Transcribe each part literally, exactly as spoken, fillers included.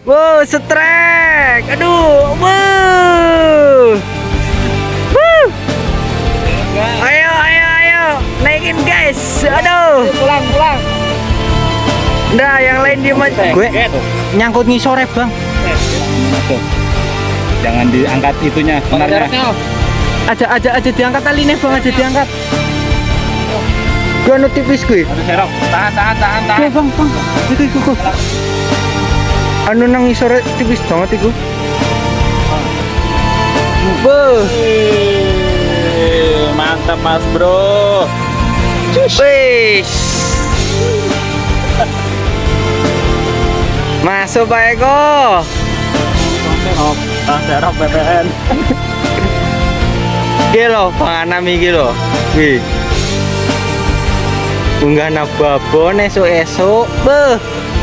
Wow, setrek. Aduh, wow. Wuh. Ayo, ayo, ayo. Naikin guys. Aduh. Pulang, pulang. Nah, yang lain diem aja. Gue nyangkut ngisore, Bang. Jangan diangkat itunya, benarnya. Aja, aja, aja diangkat talinya, Bang. Aja diangkat. Gue anu tipis gue. Aduh, serok. Tahan, tahan, tahan, tahan. Gue, Bang, Bang. Iku, iku, iku. Anu nang ngisore tipis banget iku. Beuh. Mantap, Mas Bro. Wis. Masuk Pak Eko. Serok, ah, serok B P N. Iki lho, panganan iki lho. Wih. Unggah nababon esuk-esuk. Beuh.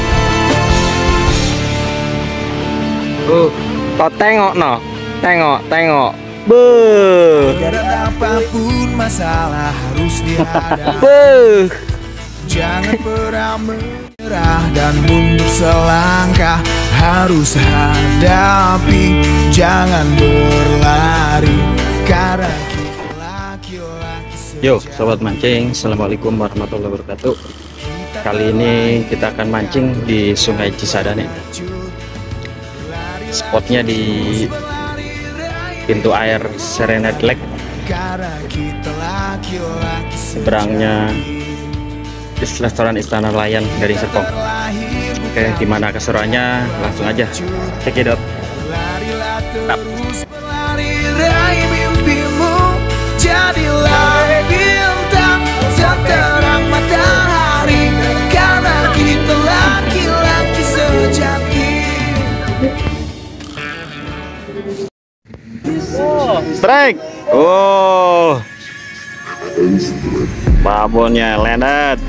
Uh, kau tengok no, tengok, tengok. Beuh. Dan apapun masalah harus dihadapi. Beuh. Jangan pernah menyerah dan mundur selangkah. Harus hadapi, jangan berlari. Karena kita laki-laki. Yo, sobat mancing, assalamualaikum warahmatullahi wabarakatuh. Kali ini kita akan mancing di Sungai Cisadane. Spotnya di pintu air Serenade Lake, seberangnya restoran Istana Layan Gading Serpong. Oke, gimana keseruannya? Langsung aja cekidot. Jadilah bintang seterang matahari, karena kita laki-laki sejati. Strike. Oh, babonnya landed.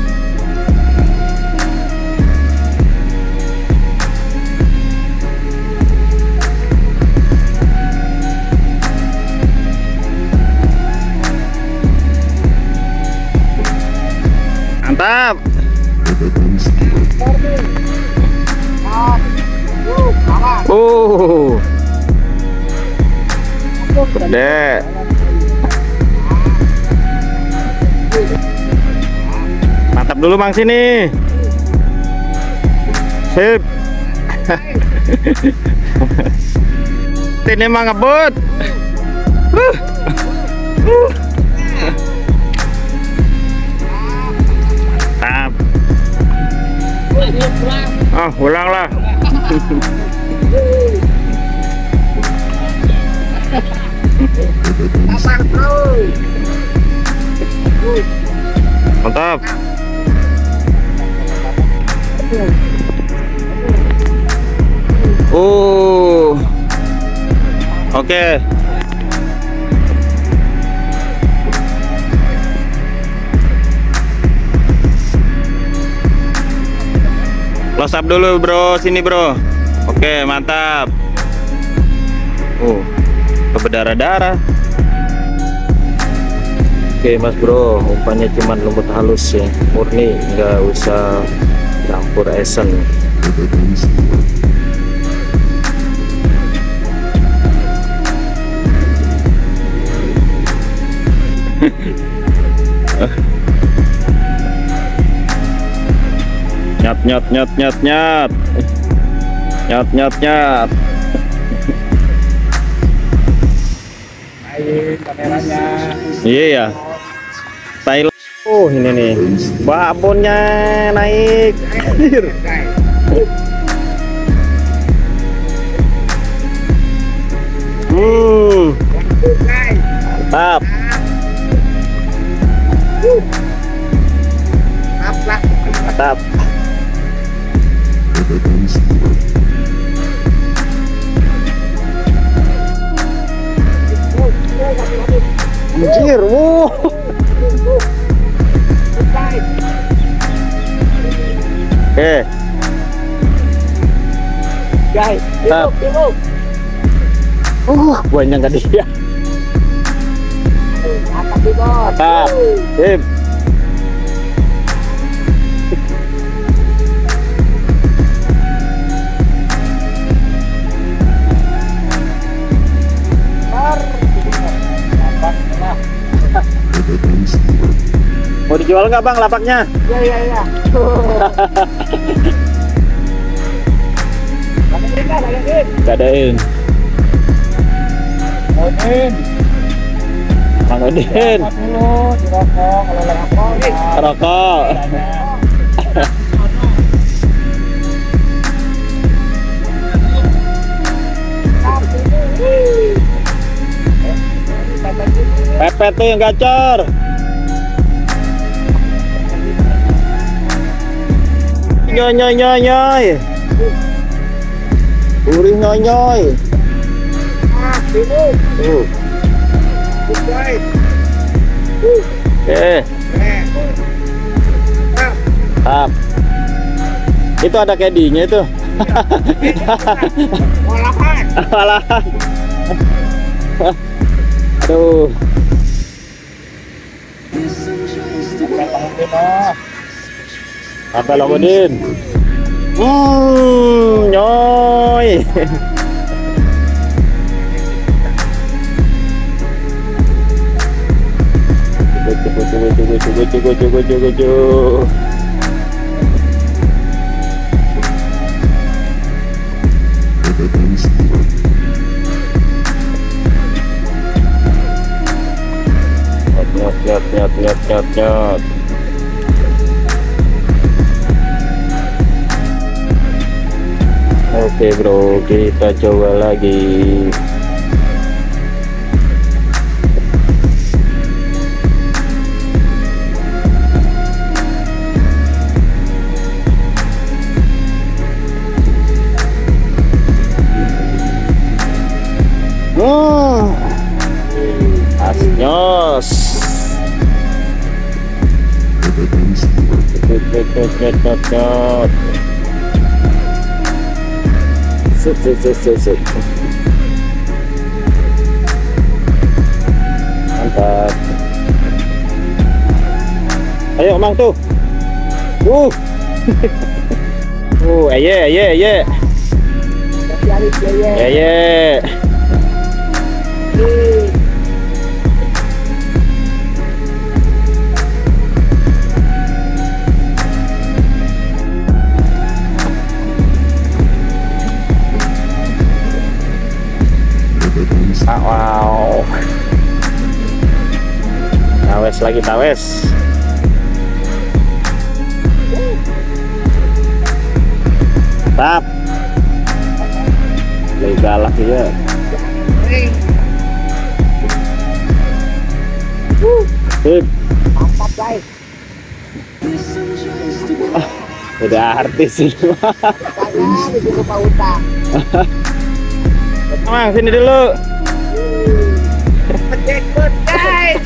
Mantap. Uh, gede. Mantap dulu Bang sini. Sip. Ini mah ngebut. Uh. Uh. Tap. Ah, ulang lah. Mantap. Oh, oke. Okay. Close up dulu bro, sini bro. Oke, mantap. Oh, berdarah-darah. Oke mas bro, umpannya cuman lumut halus ya, murni, nggak usah campur esen. Nyat nyat nyat nyat nyat nyat nyat nyat. Naik kameranya. Iya ya. Thailand. Oh ini nih, babonnya naik. Hmm, mantap. Mantap. Anjir, wow. Oke. Guys, Tap. Uh, banyak gak dia. Tap. Sip. jual nggak bang lapaknya? Iya iya iya. Gadain. Odin. Bang Odin. Dulu dirokok kalau rokok. Rokok. Pepet tuh yang gacor. Nyoy nyoy nyoy nyoy. Urih nyoy nyoy. Tuh. Oke. Tap. Itu ada kedinya itu. Olahan. Olahan. Aduh. Apa lo Udin? Hmm, nyoy. Cukup cukup cukup cukup cukup cukup cukup cukup. Nyot nyot nyot nyot nyot nyot. Oke bro, kita coba lagi. Hmm, asnyos. Nyot nyot nyot nyot nyot nyot. Set set set set set. Mantap. Ayo Mang tuh. Uh. Uh, aye aye aye. Aye. Ah, wow. Tawes lagi tawes. Tap. Lagi galak ya. Sip. Mantap guys. Ah, udah artis ini. Makanya disuruh Pak Uta. Mang sini dulu. Jackpot guys.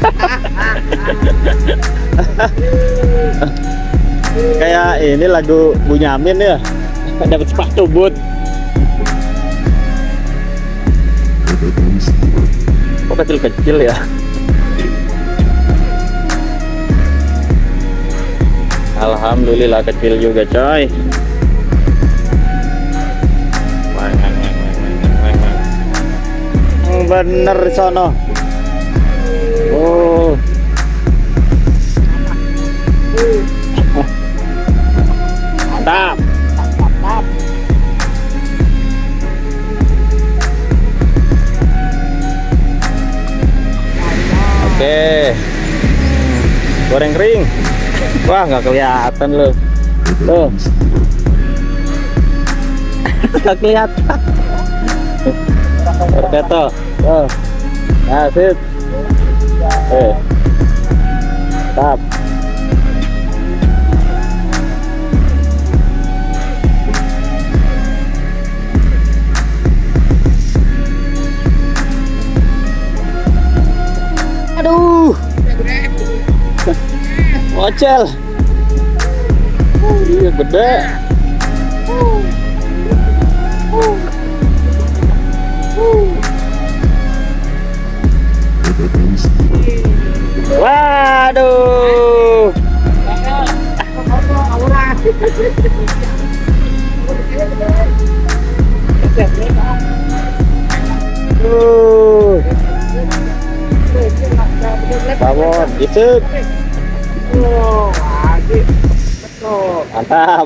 Kayak ini lagu Bunyamin ya. Dapat sepatu boot. Kok kecil-kecil ya? Alhamdulillah kecil juga coy. Wang, wang, wang, wang, wang, wang. Bener sono. Oh. Mantap. Mantap. Oke. Goreng kering. Wah, nggak kelihatan loh. Tuh. Nggak kelihatan. Berketo. Tuh. Nah, sip. Eh. Tap. Aduh. Ocel. Iya gede. Waduh. Tuh. Tawon, gitu. Mantap.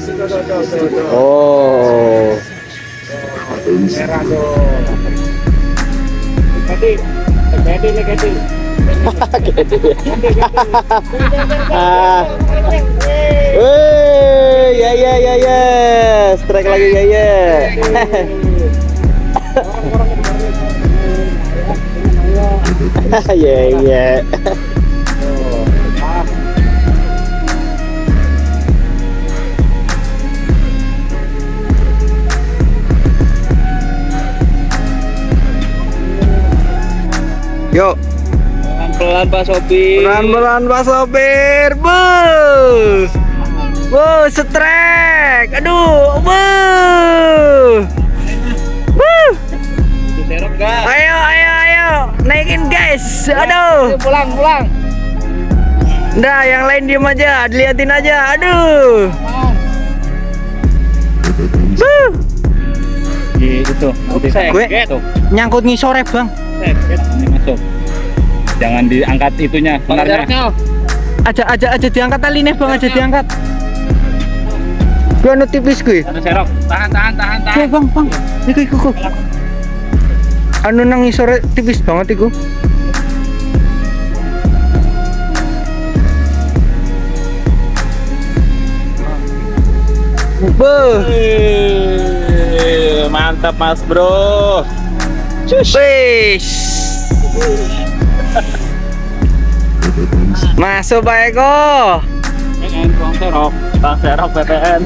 Oh. Ah. Wih, ya ya ya ya. Strike lagi ya ya. Ya ya. Yuk. Pelan-pelan Pak Sopir. Pelan-pelan Pak Sopir. Buh. Wuh, strike. Aduh, buh. Buh. Serok enggak? Ayo, ayo, ayo. Naikin guys. Aduh. Pulang, pulang. Udah, yang lain diem aja, diliatin aja. Aduh. Buh. Gitu. Nanti saya Gue tuh. nyangkut ngisore, Bang. Ini masuk. Jangan diangkat itunya, benarnya. Aja, aja, aja diangkat talinya, Bang. Aja diangkat. Gue anu tipis gue. Ada serok. Tahan, tahan, tahan, tahan. Oke, Bang, Bang. Iku, iku, iku. Anu nang ngisore tipis banget iku. Beuh. Wih, mantap Mas Bro. Wis. Masuk Pak Eko. Pengen Bang Serok, Bang Serok P P N.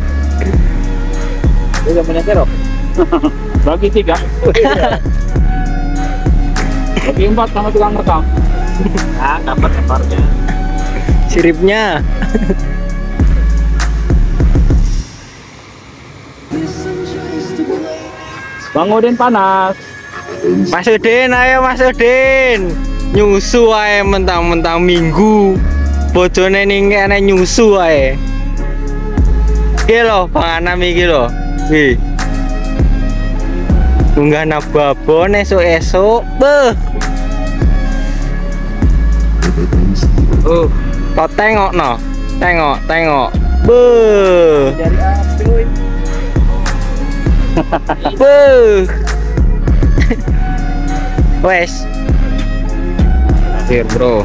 Udah punya serok. Bagi tiga. Bagi empat sama tukang rekam. Ah, dapat ekornya. Siripnya. Bang Udin panas. Mas Udin, ayo Mas Udin. Nyusu ae mentang-mentang minggu. Bojone ning kene nyusu ae. Iki lho panganan iki lho. Wi. Tunggah nababon esuk-esuk. Beuh. Uh, kau tengok no. Tengok, tengok. Beuh. Dari api. Beuh. Wes. Akhir bro.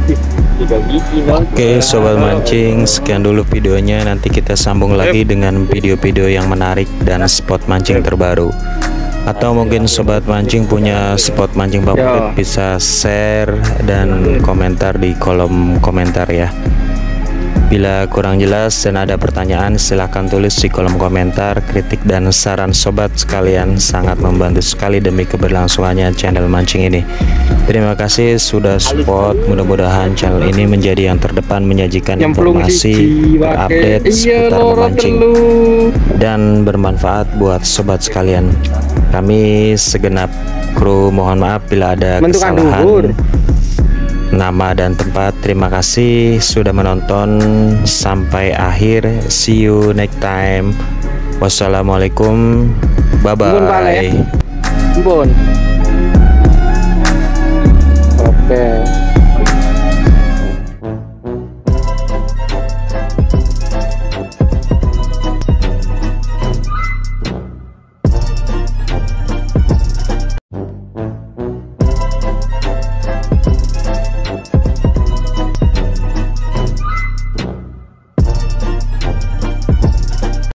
Oke sobat mancing, sekian dulu videonya. Nanti kita sambung lagi dengan video-video yang menarik dan spot mancing terbaru. Atau mungkin sobat mancing punya spot mancing favorit, bisa share dan komentar di kolom komentar ya. Bila kurang jelas dan ada pertanyaan, silahkan tulis di kolom komentar. Kritik dan saran sobat sekalian sangat membantu sekali demi keberlangsungannya channel mancing ini. Terima kasih sudah support. Mudah-mudahan channel ini menjadi yang terdepan menyajikan informasi terupdate seputar memancing dan bermanfaat buat sobat sekalian. Kami segenap kru mohon maaf bila ada kesalahan nama dan tempat. Terima kasih sudah menonton sampai akhir. See you next time. Wassalamualaikum. Bye bye. Bun. Oke.